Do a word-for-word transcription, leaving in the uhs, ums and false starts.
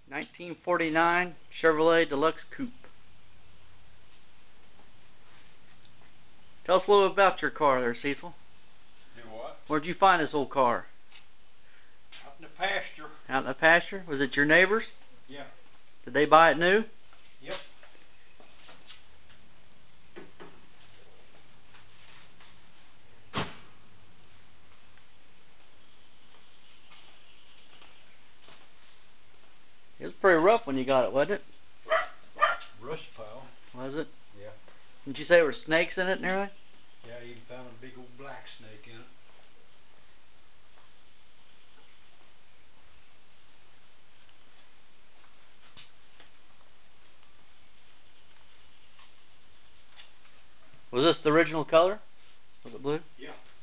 nineteen forty-nine Chevrolet Deluxe Coupe. Tell us a little about your car there, Cecil. Do what? Where'd you find this old car? Out in the pasture. Out in the pasture? Was it your neighbor's? Yeah. Did they buy it new? Yep. It was pretty rough when you got it, wasn't it? Rust pile. Was it? Yeah. Didn't you say there were snakes in it and everything? Yeah, you found a big old black snake in it. Was this the original color? Was it blue? Yeah.